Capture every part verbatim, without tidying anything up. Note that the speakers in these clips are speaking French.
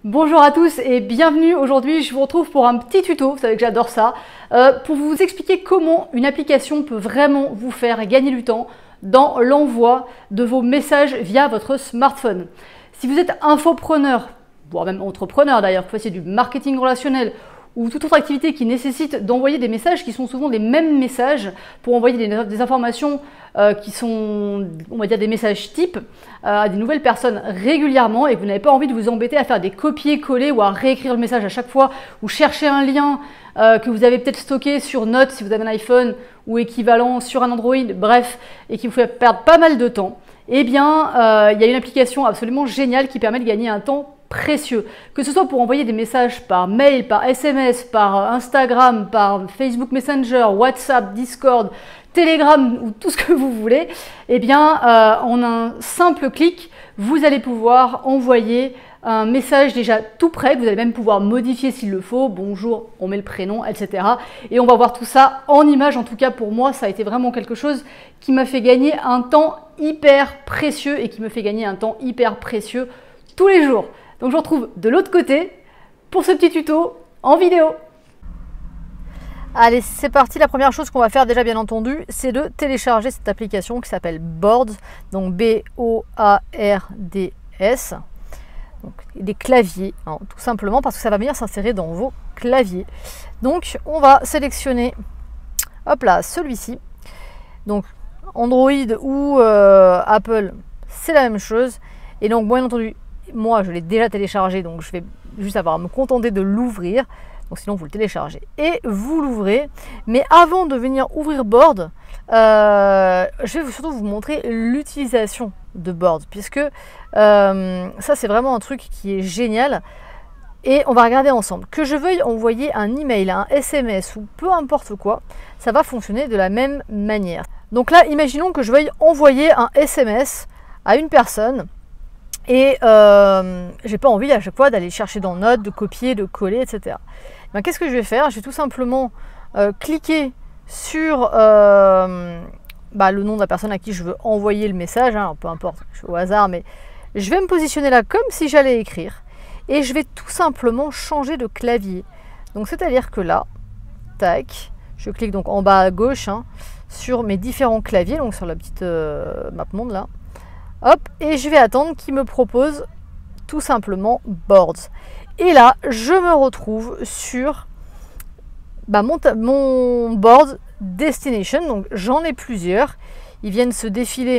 Bonjour à tous et bienvenue. Aujourd'hui, je vous retrouve pour un petit tuto, vous savez que j'adore ça, euh, pour vous expliquer comment une application peut vraiment vous faire gagner du temps dans l'envoi de vos messages via votre smartphone. Si vous êtes infopreneur, voire même entrepreneur d'ailleurs, que vous fassiez du marketing relationnel ou toute autre activité qui nécessite d'envoyer des messages qui sont souvent les mêmes messages pour envoyer des, des informations euh, qui sont, on va dire, des messages types euh, à des nouvelles personnes régulièrement et que vous n'avez pas envie de vous embêter à faire des copier-coller ou à réécrire le message à chaque fois ou chercher un lien euh, que vous avez peut-être stocké sur Notes si vous avez un iPhone ou équivalent sur un Android, bref, et qui vous fait perdre pas mal de temps, eh bien, euh, il y a une application absolument géniale qui permet de gagner un temps précieux, que ce soit pour envoyer des messages par mail, par S M S, par Instagram, par Facebook Messenger, WhatsApp, Discord, Telegram ou tout ce que vous voulez, eh bien euh, en un simple clic, vous allez pouvoir envoyer un message déjà tout prêt, que vous allez même pouvoir modifier s'il le faut, bonjour, on met le prénom, et cetera. Et on va voir tout ça en images. En tout cas pour moi, ça a été vraiment quelque chose qui m'a fait gagner un temps hyper précieux et qui me fait gagner un temps hyper précieux tous les jours. Donc je vous retrouve de l'autre côté pour ce petit tuto en vidéo. Allez, c'est parti. La première chose qu'on va faire déjà bien entendu, c'est de télécharger cette application qui s'appelle Boards, donc B O A R D S. Donc des claviers, hein, tout simplement parce que ça va venir s'insérer dans vos claviers. Donc on va sélectionner, hop là, celui-ci. Donc Android ou euh, Apple, c'est la même chose. Et donc bien entendu, moi je l'ai déjà téléchargé, donc je vais juste avoir à me contenter de l'ouvrir. Donc sinon vous le téléchargez et vous l'ouvrez. Mais avant de venir ouvrir Board, euh, je vais surtout vous montrer l'utilisation de Board, puisque euh, ça c'est vraiment un truc qui est génial. Et on va regarder ensemble. Que je veuille envoyer un email, un S M S ou peu importe quoi, ça va fonctionner de la même manière. Donc là, imaginons que je veuille envoyer un S M S à une personne. Et euh, j'ai pas envie à chaque fois d'aller chercher dans Notes, de copier, de coller, et cetera. Ben, qu'est-ce que je vais faire? Je vais tout simplement euh, cliquer sur euh, bah, le nom de la personne à qui je veux envoyer le message, hein, peu importe, je suis au hasard, mais je vais me positionner là comme si j'allais écrire. Et je vais tout simplement changer de clavier. Donc c'est-à-dire que là, tac, je clique donc en bas à gauche hein, sur mes différents claviers, donc sur la petite euh, map monde là. Hop, et je vais attendre qu'il me propose tout simplement Boards. Et là, je me retrouve sur bah, mon, mon Board Destination. Donc j'en ai plusieurs. Ils viennent se défiler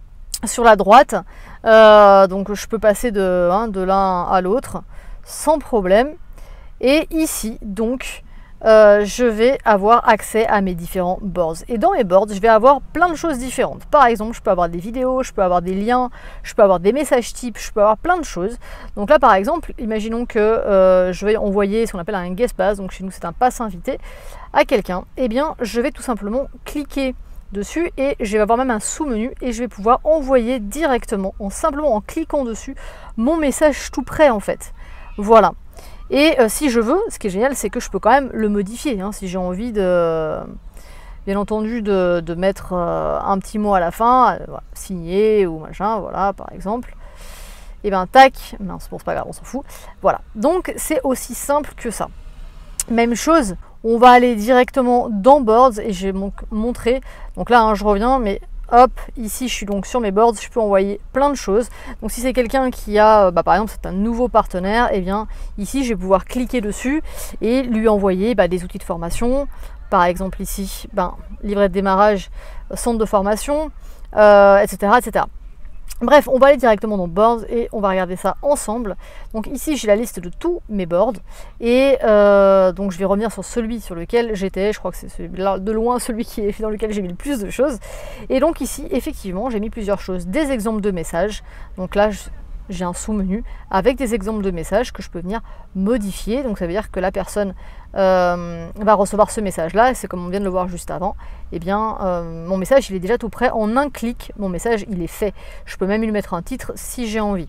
sur la droite. Euh, donc je peux passer de, hein, de l'un à l'autre sans problème. Et ici, donc, Euh, je vais avoir accès à mes différents boards. Et dans mes boards, je vais avoir plein de choses différentes. Par exemple, je peux avoir des vidéos, je peux avoir des liens, je peux avoir des messages types, je peux avoir plein de choses. Donc là, par exemple, imaginons que euh, je vais envoyer ce qu'on appelle un guest pass, donc chez nous c'est un pass invité, à quelqu'un. Eh bien, je vais tout simplement cliquer dessus et je vais avoir même un sous-menu et je vais pouvoir envoyer directement, en simplement en cliquant dessus, mon message tout prêt en fait. Voilà. Et euh, si je veux, ce qui est génial, c'est que je peux quand même le modifier. Hein, si j'ai envie de, bien entendu, de, de mettre euh, un petit mot à la fin, euh, voilà, signé ou machin, voilà, par exemple. Et bien, tac, non, c'est bon, c'est pas grave, on s'en fout. Voilà, donc c'est aussi simple que ça. Même chose, on va aller directement dans Boards et je vais donc montrer. Donc là, hein, je reviens, mais hop, ici je suis donc sur mes boards, je peux envoyer plein de choses. Donc si c'est quelqu'un qui a, bah, par exemple c'est un nouveau partenaire, et eh bien ici je vais pouvoir cliquer dessus et lui envoyer bah, des outils de formation. Par exemple ici, ben, livret de démarrage, centre de formation, euh, et cetera, et cetera. Bref, on va aller directement dans Boards et on va regarder ça ensemble. Donc ici, j'ai la liste de tous mes boards. Et euh, donc je vais revenir sur celui sur lequel j'étais. Je crois que c'est de loin celui qui est dans lequel j'ai mis le plus de choses. Et donc ici, effectivement, j'ai mis plusieurs choses. Des exemples de messages. Donc là, j'ai un sous-menu avec des exemples de messages que je peux venir modifier. Donc ça veut dire que la personne euh, va recevoir ce message-là. Et c'est comme on vient de le voir juste avant. Eh bien, euh, mon message, il est déjà tout prêt. En un clic, mon message, il est fait. Je peux même lui mettre un titre si j'ai envie.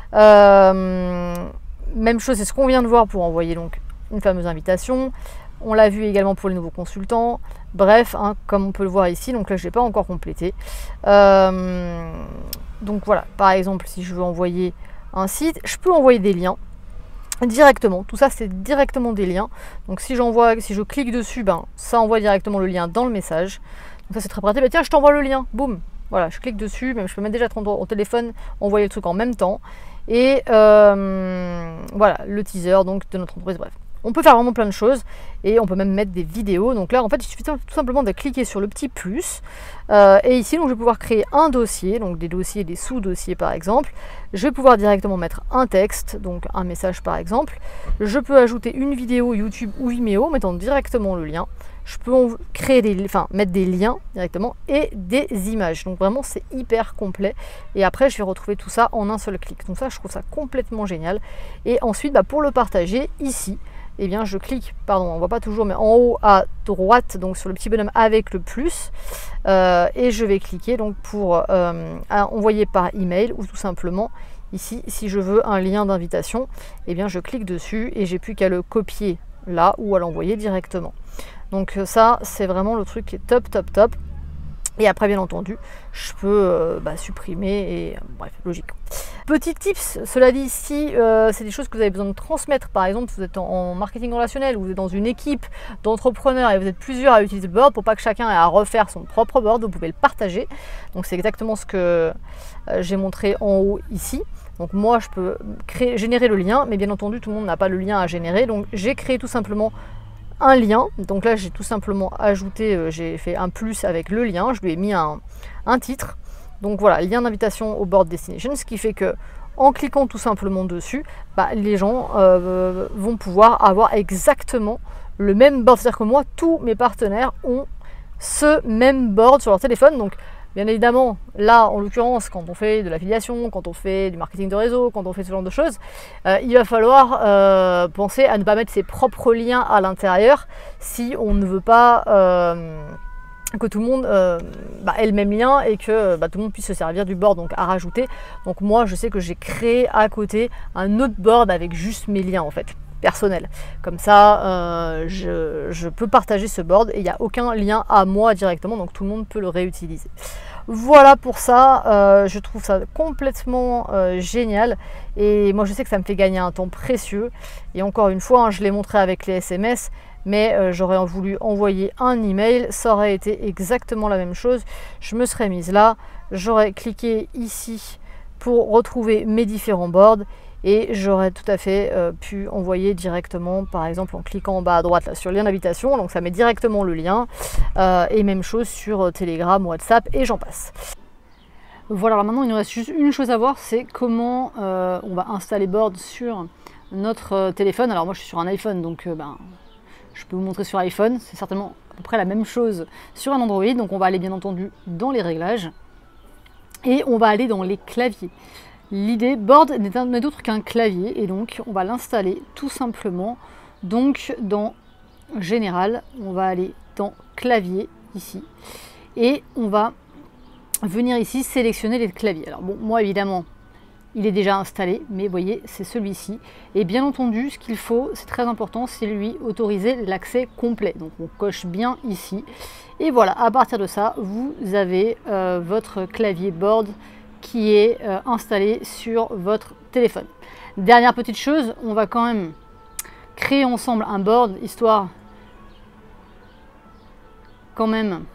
Euh, même chose, c'est ce qu'on vient de voir pour envoyer donc une fameuse invitation. On l'a vu également pour les nouveaux consultants. Bref, hein, comme on peut le voir ici. Donc là, je ne l'ai pas encore complété. Euh, donc voilà, par exemple, si je veux envoyer un site, je peux envoyer des liens. directement. Tout ça, c'est directement des liens. Donc si j'envoie, si je clique dessus, ben, ça envoie directement le lien dans le message. Donc ça, c'est très pratique. Ben, tiens, je t'envoie le lien. Boum. Voilà, je clique dessus. Même je peux mettre déjà au téléphone, envoyer le truc en même temps. Et euh, voilà, le teaser donc de notre entreprise. Bref, on peut faire vraiment plein de choses et on peut même mettre des vidéos. Donc là, en fait, il suffit tout simplement de cliquer sur le petit plus. Euh, et ici, donc, je vais pouvoir créer un dossier, donc des dossiers, des sous-dossiers par exemple. Je vais pouvoir directement mettre un texte, donc un message par exemple. Je peux ajouter une vidéo YouTube ou Vimeo, mettant directement le lien. Je peux créer des, enfin, mettre des liens directement et des images. Donc vraiment, c'est hyper complet. Et après, je vais retrouver tout ça en un seul clic. Donc ça, je trouve ça complètement génial. Et ensuite, bah, pour le partager, ici, eh bien, je clique, pardon, on ne voit pas toujours, mais en haut à droite, donc sur le petit bonhomme avec le plus. Euh, et je vais cliquer donc pour euh, envoyer par email ou tout simplement ici, si je veux un lien d'invitation, eh bien, je clique dessus et j'ai plus qu'à le copier là ou à l'envoyer directement. Donc ça, c'est vraiment le truc qui est top, top, top. Et après, bien entendu, je peux euh, bah, supprimer et euh, bref, logique. Petit tips, cela dit, si euh, c'est des choses que vous avez besoin de transmettre, par exemple, vous êtes en, en marketing relationnel, ou vous êtes dans une équipe d'entrepreneurs et vous êtes plusieurs à utiliser le board, pour pas que chacun ait à refaire son propre board, vous pouvez le partager. Donc c'est exactement ce que euh, j'ai montré en haut ici. Donc moi, je peux créer, générer le lien, mais bien entendu, tout le monde n'a pas le lien à générer. Donc j'ai créé tout simplement un lien. Donc là, j'ai tout simplement ajouté, euh, j'ai fait un plus avec le lien, je lui ai mis un, un titre. Donc voilà, lien d'invitation au board destination, ce qui fait que en cliquant tout simplement dessus, bah, les gens euh, vont pouvoir avoir exactement le même board. C'est-à-dire que moi, tous mes partenaires ont ce même board sur leur téléphone. Donc bien évidemment, là, en l'occurrence, quand on fait de l'affiliation, quand on fait du marketing de réseau, quand on fait ce genre de choses, euh, il va falloir euh, penser à ne pas mettre ses propres liens à l'intérieur si on ne veut pas euh, que tout le monde euh, bah, ait le même lien et que bah, tout le monde puisse se servir du board donc à rajouter. Donc moi, je sais que j'ai créé à côté un autre board avec juste mes liens en fait. Personnel. Comme ça, euh, je, je peux partager ce board et il n'y a aucun lien à moi directement, donc tout le monde peut le réutiliser. Voilà pour ça, euh, je trouve ça complètement euh, génial et moi je sais que ça me fait gagner un temps précieux et encore une fois, hein, je l'ai montré avec les S M S, mais euh, j'aurais voulu envoyer un email, ça aurait été exactement la même chose. Je me serais mise là, j'aurais cliqué ici pour retrouver mes différents boards et j'aurais tout à fait euh, pu envoyer directement, par exemple en cliquant en bas à droite là, sur le lien d'invitation, donc ça met directement le lien, euh, et même chose sur Telegram, WhatsApp et j'en passe. Voilà, alors maintenant il nous reste juste une chose à voir, c'est comment euh, on va installer Board sur notre euh, téléphone. Alors moi je suis sur un iPhone, donc euh, ben, je peux vous montrer sur iPhone, c'est certainement à peu près la même chose sur un Android, donc on va aller bien entendu dans les réglages et on va aller dans les claviers. L'idée, Board n'est d'autre qu'un clavier et donc on va l'installer tout simplement donc dans Général, on va aller dans Clavier ici et on va venir ici sélectionner les claviers. Alors bon, moi évidemment il est déjà installé, mais vous voyez c'est celui-ci et bien entendu ce qu'il faut, c'est très important, c'est lui autoriser l'accès complet. Donc on coche bien ici et voilà, à partir de ça vous avez euh, votre clavier Board qui est euh, installé sur votre téléphone. Dernière petite chose, on va quand même créer ensemble un board, histoire quand même.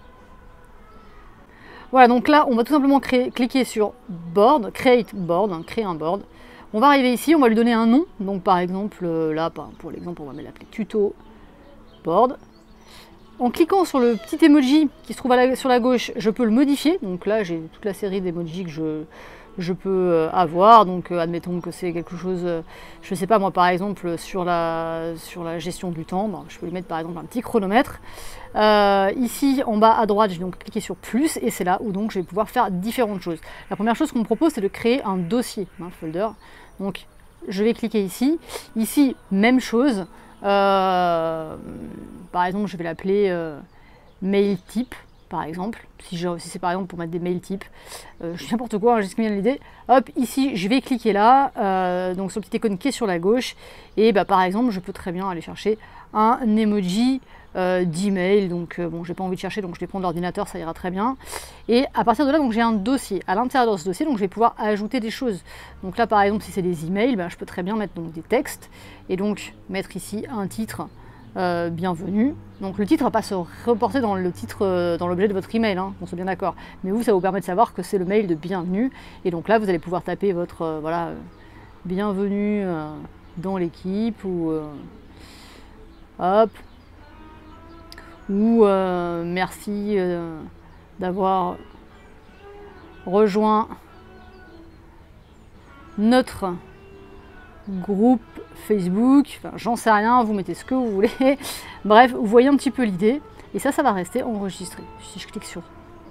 Voilà, donc là, on va tout simplement créer, cliquer sur Board, Create Board, hein, créer un board. On va arriver ici, on va lui donner un nom. Donc par exemple, là, pour l'exemple, on va l'appeler Tuto Board. En cliquant sur le petit emoji qui se trouve à la, sur la gauche, je peux le modifier. Donc là, j'ai toute la série d'emojis que je, je peux avoir. Donc euh, admettons que c'est quelque chose, euh, je ne sais pas moi, par exemple, sur la, sur la gestion du temps. Bon, je peux lui mettre par exemple un petit chronomètre. Euh, ici, en bas à droite, je vais donc cliquer sur plus et c'est là où donc je vais pouvoir faire différentes choses. La première chose qu'on me propose, c'est de créer un dossier, un folder. Donc je vais cliquer ici. Ici, même chose. Euh, par exemple, je vais l'appeler euh, mail type. par exemple, si, si c'est par exemple pour mettre des mails types, euh, je n'importe quoi, hein, j'ai bien l'idée. Hop, ici, je vais cliquer là, euh, donc sur le petit icône qui est sur la gauche, et bah, par exemple, je peux très bien aller chercher un emoji euh, d'email. Donc, euh, bon, j'ai pas envie de chercher, donc je vais prendre l'ordinateur, ça ira très bien. Et à partir de là, donc j'ai un dossier. À l'intérieur de ce dossier, donc je vais pouvoir ajouter des choses. Donc là, par exemple, si c'est des emails, bah, je peux très bien mettre donc des textes, et donc mettre ici un titre. Euh, bienvenue. Donc le titre va pas se reporter dans le titre, euh, dans l'objet de votre email, hein, on soit bien d'accord. Mais vous, ça vous permet de savoir que c'est le mail de bienvenue. Et donc là, vous allez pouvoir taper votre euh, voilà, euh, bienvenue euh, dans l'équipe ou euh, hop ou euh, merci euh, d'avoir rejoint notre groupe Facebook, enfin, j'en sais rien, vous mettez ce que vous voulez. Bref, vous voyez un petit peu l'idée. Et ça, ça va rester enregistré. Si je clique sur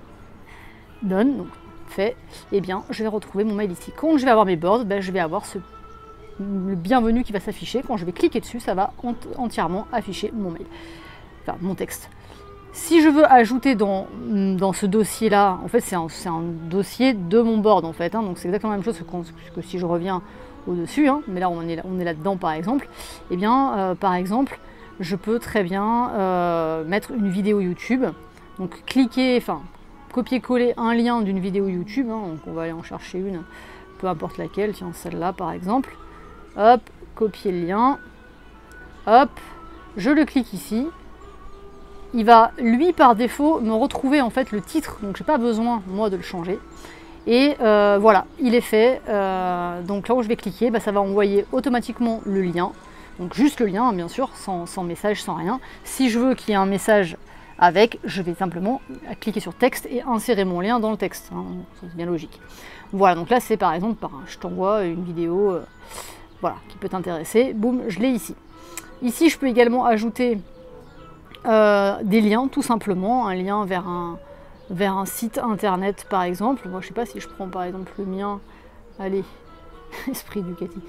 Done, donc fait, eh bien, je vais retrouver mon mail ici. Quand je vais avoir mes boards, ben, je vais avoir ce, le bienvenu qui va s'afficher. Quand je vais cliquer dessus, ça va entièrement afficher mon mail, enfin mon texte. Si je veux ajouter dans, dans ce dossier-là, en fait, c'est un, un dossier de mon board, en fait. Hein, donc, c'est exactement la même chose que, que si je reviens au-dessus, hein, mais là, on est, là, on est là-dedans, par exemple. Eh bien, euh, par exemple, je peux très bien euh, mettre une vidéo YouTube. Donc, cliquer, enfin, copier-coller un lien d'une vidéo YouTube. Hein, donc, on va aller en chercher une, peu importe laquelle. Tiens, celle-là, par exemple. Hop, copier le lien. Hop, je le clique ici. Il va, lui, par défaut, me retrouver en fait le titre, donc j'ai pas besoin, moi, de le changer. Et euh, voilà, il est fait. Euh, donc là où je vais cliquer, bah, ça va envoyer automatiquement le lien. Donc juste le lien, bien sûr, sans, sans message, sans rien. Si je veux qu'il y ait un message avec, je vais simplement cliquer sur texte et insérer mon lien dans le texte. Hein, c'est bien logique. Voilà, donc là, c'est par exemple, par un, je t'envoie une vidéo euh, voilà, qui peut t'intéresser. Boum, je l'ai ici. Ici, je peux également ajouter Euh, des liens, tout simplement, un lien vers un, vers un site internet, par exemple. Moi, je sais pas si je prends par exemple le mien. Allez, esprit du Cathy.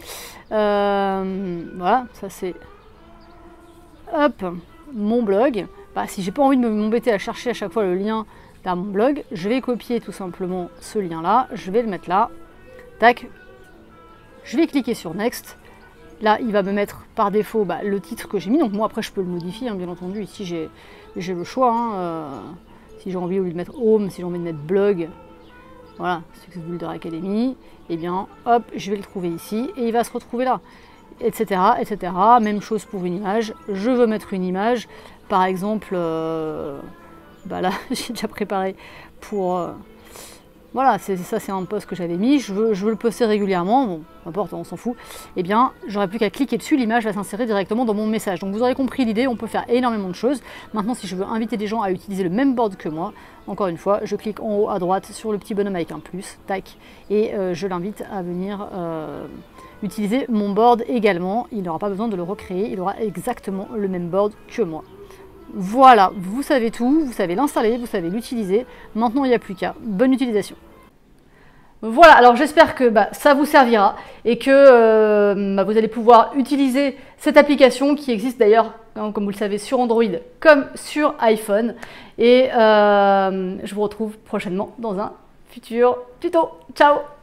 Euh, voilà, ça c'est. Hop, mon blog. Bah, si j'ai pas envie de m'embêter à chercher à chaque fois le lien vers mon blog, je vais copier tout simplement ce lien-là. Je vais le mettre là. Tac. Je vais cliquer sur Next. Là, il va me mettre par défaut bah, le titre que j'ai mis. Donc moi, après, je peux le modifier, hein, bien entendu. Ici, j'ai le choix. Hein, euh, si j'ai envie, au lieu de mettre Home, si j'ai envie de mettre Blog, voilà, Success Builder Academy, eh bien, hop, je vais le trouver ici. Et il va se retrouver là, et cetera, et cetera. Même chose pour une image. Je veux mettre une image. Par exemple, euh, bah là, j'ai déjà préparé pour... Euh, Voilà, ça c'est un post que j'avais mis, je veux, je veux le poster régulièrement, bon, n'importe, on s'en fout. Eh bien, j'aurais plus qu'à cliquer dessus, l'image va s'insérer directement dans mon message. Donc vous aurez compris l'idée, on peut faire énormément de choses. Maintenant, si je veux inviter des gens à utiliser le même board que moi, encore une fois, je clique en haut à droite sur le petit bonhomme avec un plus, tac, et euh, je l'invite à venir euh, utiliser mon board également. Il n'aura pas besoin de le recréer, il aura exactement le même board que moi. Voilà, vous savez tout, vous savez l'installer, vous savez l'utiliser. Maintenant, il n'y a plus qu'à. Bonne utilisation. Voilà, alors j'espère que bah, ça vous servira et que euh, bah, vous allez pouvoir utiliser cette application qui existe d'ailleurs, hein, comme vous le savez, sur Android comme sur iPhone. Et euh, je vous retrouve prochainement dans un futur tuto. Ciao!